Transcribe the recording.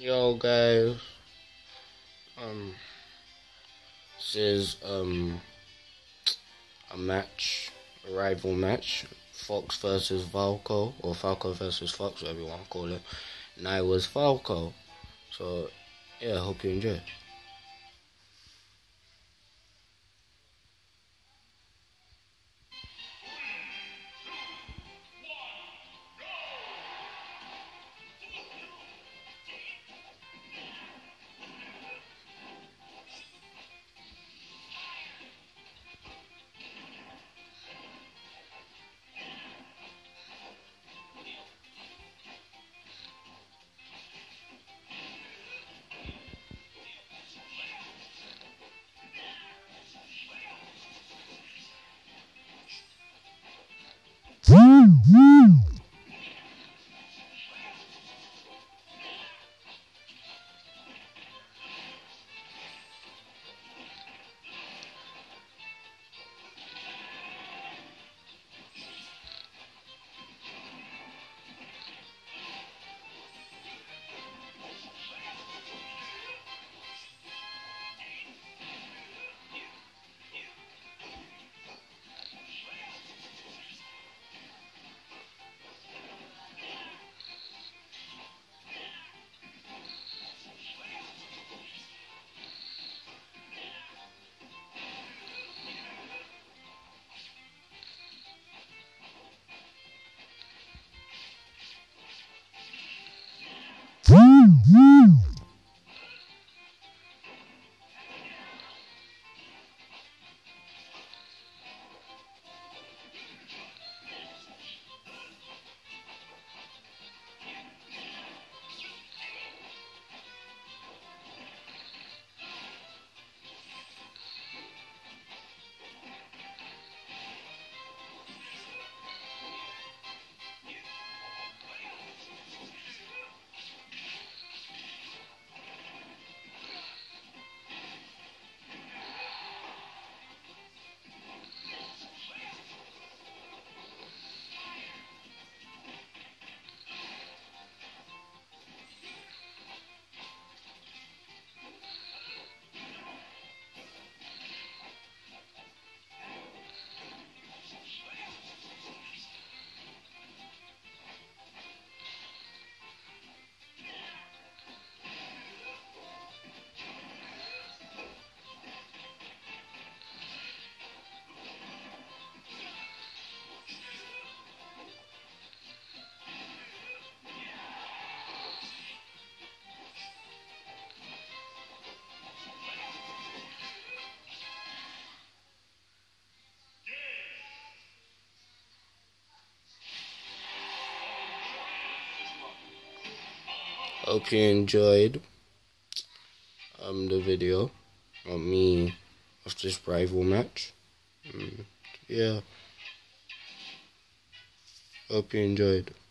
Yo guys, this is a match, a rival match, Fox versus Falco, or Falco versus Fox, whatever you want to call it. And I was Falco, so yeah, I hope you enjoy. Hope you enjoyed the video of me of this rival match. Yeah, hope you enjoyed.